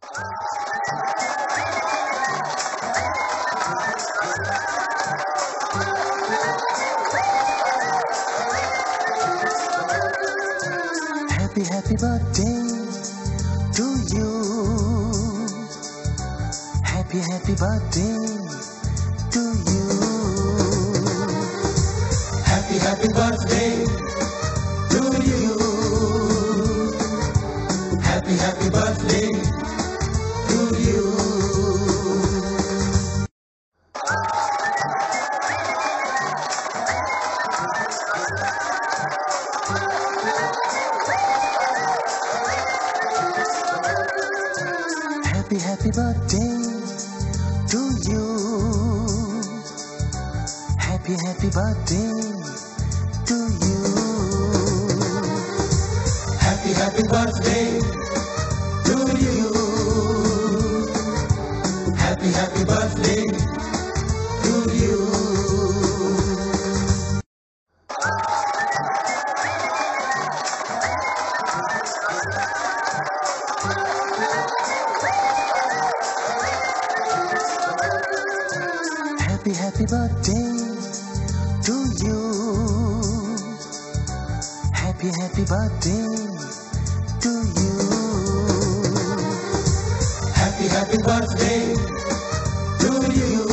Happy, happy birthday to you. Happy, happy birthday to you. Happy, happy birthday to you. Happy, happy birthday to you. Happy, happy birthday to you. Happy, happy birthday to you. Happy, happy birthday to you. Happy, happy birthday to you. Happy, happy birthday to you. Happy, happy birthday to you. Happy, happy birthday to you.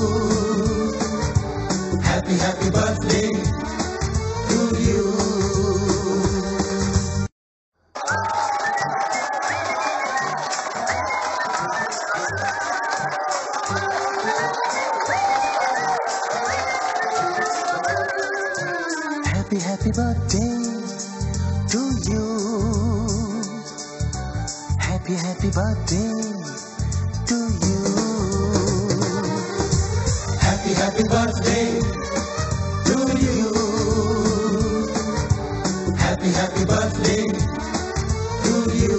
Happy, happy birthday to you. Happy, happy birthday to you. Happy, happy birthday to you. Happy, happy birthday to you. Happy, happy birthday to you.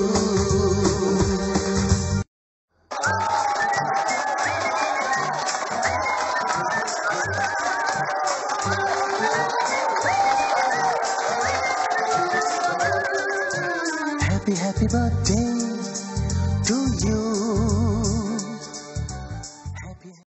Happy, happy birthday